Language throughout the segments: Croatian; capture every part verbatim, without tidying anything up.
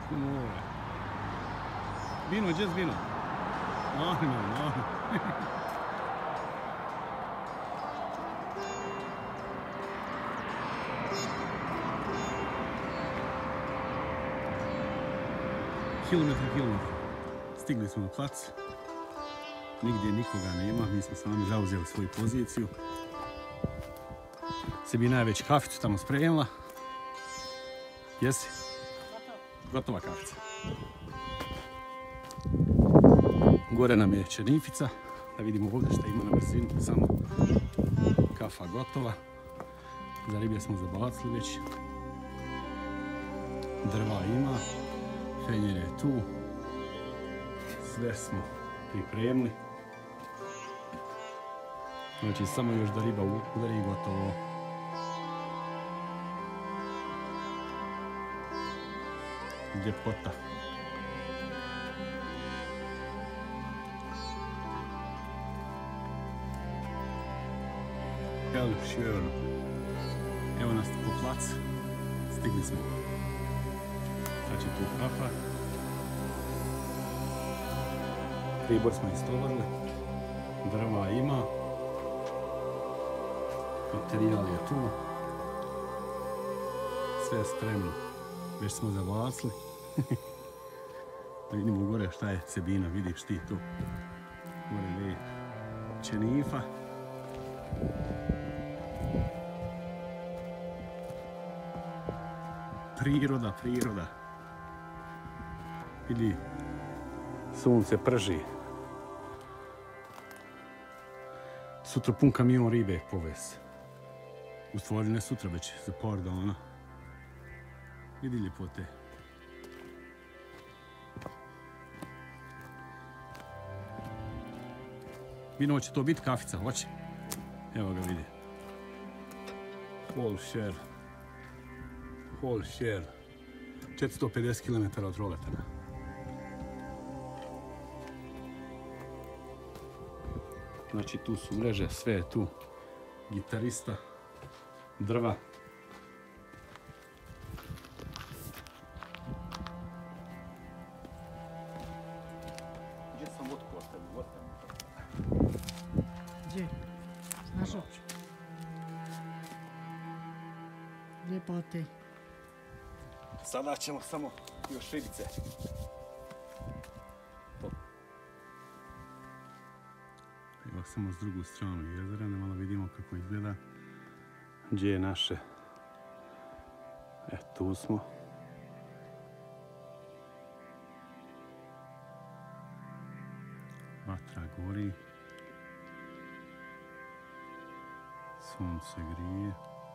more. Vino, just vino. No, no, no. Kilometar, kilometar. Stigli smo na plac. Nigdje nikoga nema, mi smo sami zauzeli svoju poziciju. Sebina je već kaficu tamo spremila. Jesi? Gotova kafica. Gore nam je černifica. Da vidimo ovdje šta ima na brzinu. Samo kafa gotova. Za riblje smo zabacili već. Drva ima. Fenjer je tu. Sve smo pripremili. Znači samo još da riba udari i gotovo. Ljepota. Evo šijorno. Evo nas po plac. Stigli smo. Sad će tu kafa. Pribor smo istovarili. Drva ima. Materijal je tu. Sve je spremno. Već smo zavacili. Da vidimo gore šta je Sebina, vidiš ti tu. Gore je čenifa. Priroda, priroda. Vidi, sunce prži. Sutra pun kamion ribe povez. U stvari ne sutra, već za par dana. Vidi ljepote. Vino, će to biti kafica, hoće? Evo ga vidi. Whole share. Whole share. četiristo pedeset kilometara od Roletana. Znači tu su mreže, sve je tu. Gitarista, drva. Gdje sam vodku ostavio? Vodka. Gdje? Znaš opće? Ljepote. Sada ćemo samo još ribice. Evo samo s drugu stranu jezera, da malo vidimo kako izgleda. Gdje je naše? E, tu smo. Vatra gori. Sunce grije.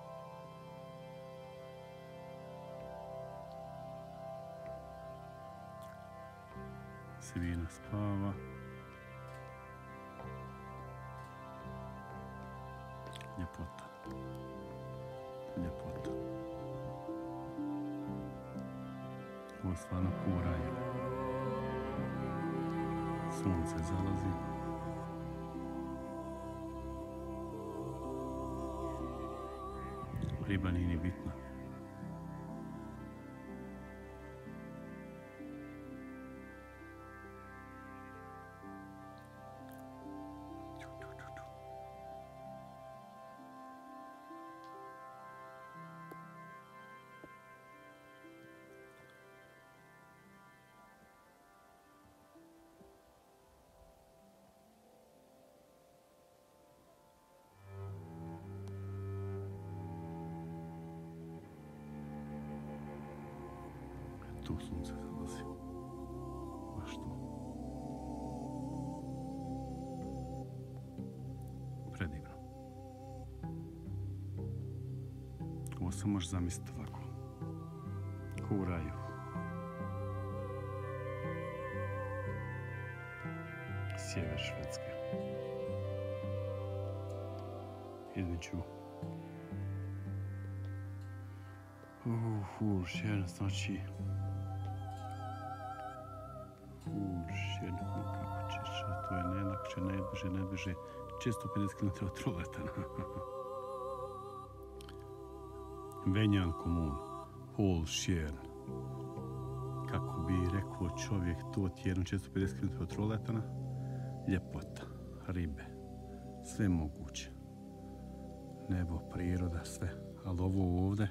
Sebina spava. Ljepota. Ljepota. Ovo stvarno kuranje. Sunce zalazi. Riba nije ni bitna. Tu sunce zalazi. Baš tu. Predivno. Ovo se može zamisliti ovako. Ko u raju. Sjever Švedske. Između Uf, šer, znači Uf, kako ćeš, to je najlakše, najbrže, najbrže, često pedeset kilometara od Trollhättan. Venjan kommun, Hålsjön, kako bi rekao čovjek, to ti je jedno četiristo pedeset kilometara od Troletana. Ljepota, ribe, sve moguće. Nebo, priroda, sve. Ali ovo ovdje,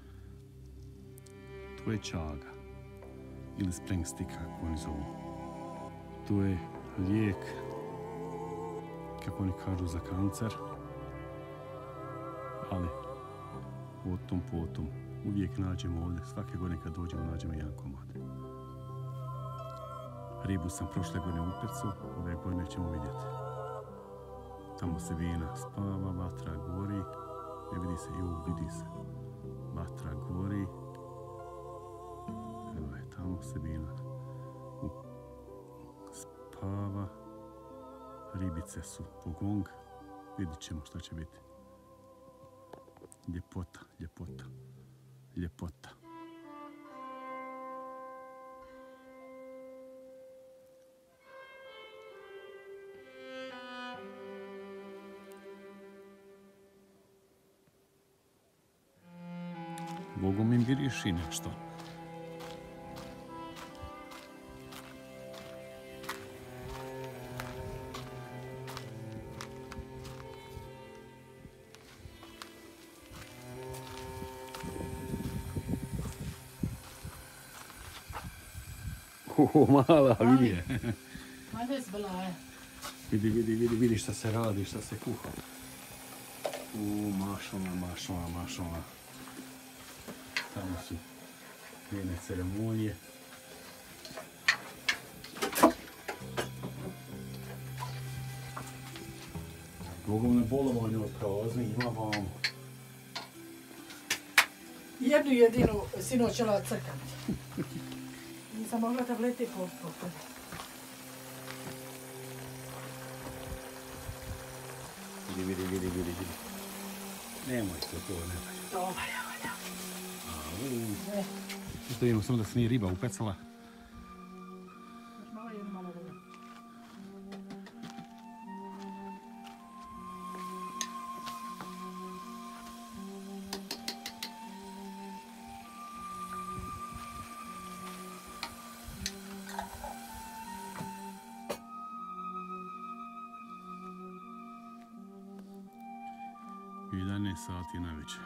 to je čaga. Ili spring stick, kako oni zovu. To je lijek, kako oni kažu, za kancer. Ali, o tom potom, uvijek nađemo ovdje, svake godine kad dođemo nađemo jedan komad. Ribu sam prošle godine upecao, ove godine ćemo vidjeti. Tamo se vina spava, vatra gori, ne vidi se, ju, vidi se. Vatra gori. Evo je, tamo se vina spava. Ribice su po gong. Vidit ćemo šta će biti. Ljepota, ljepota, ljepota. Bogom im miriši nešto. O, mala, vidi je. Ajde zblaje. Vidi, vidi, vidi, vidi šta se radi, šta se kuha. U, mašala, mašala, mašala. Tamo su njene ceremonije. Bogom na bolovanju od prazni ima vam. Jednu jedinu sinoć ćela crkati. Nisam mogla tablete popiti. Vidi, vidi, vidi, vidi, vidi. Nemoj se to, nemoj. To valja, valja. Ne. Što vidimo, samo da se nije riba upecala. Još malo jednu malo dobro. jedanaest sati na večer.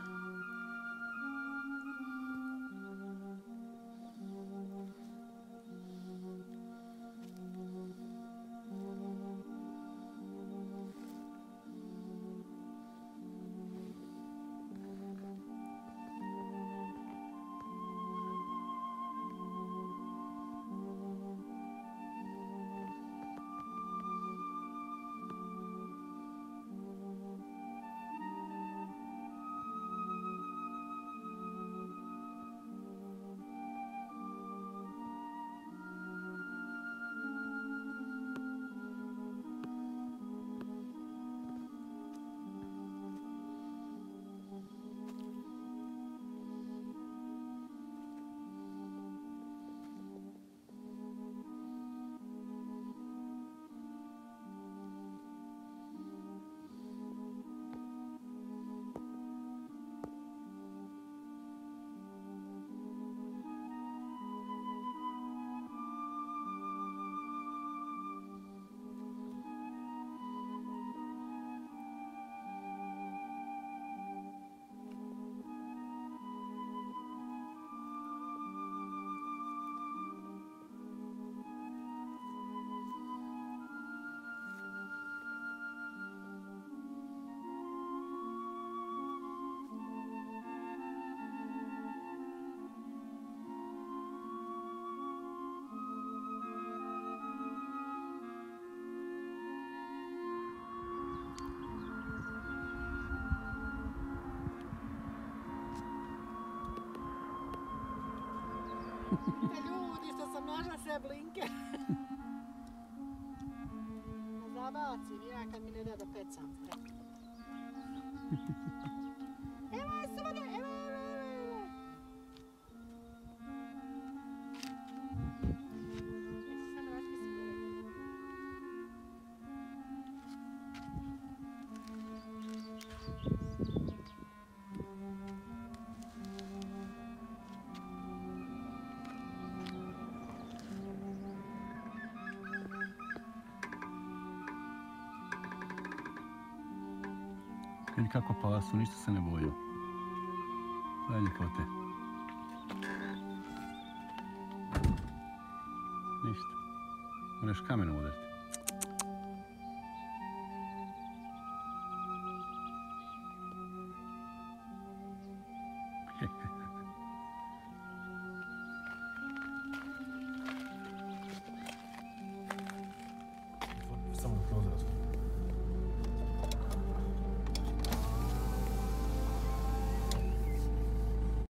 Ljudi, što sam našla sve blinke. Ne zabacim ja kad mi ne da da pecam. Evo je samo da, evo, evo, evo, evo. Samo raspisim. Vidi kako pasu, ništa se ne bojio. Daj ljepote. Ništa. Moraš kamenom udariti.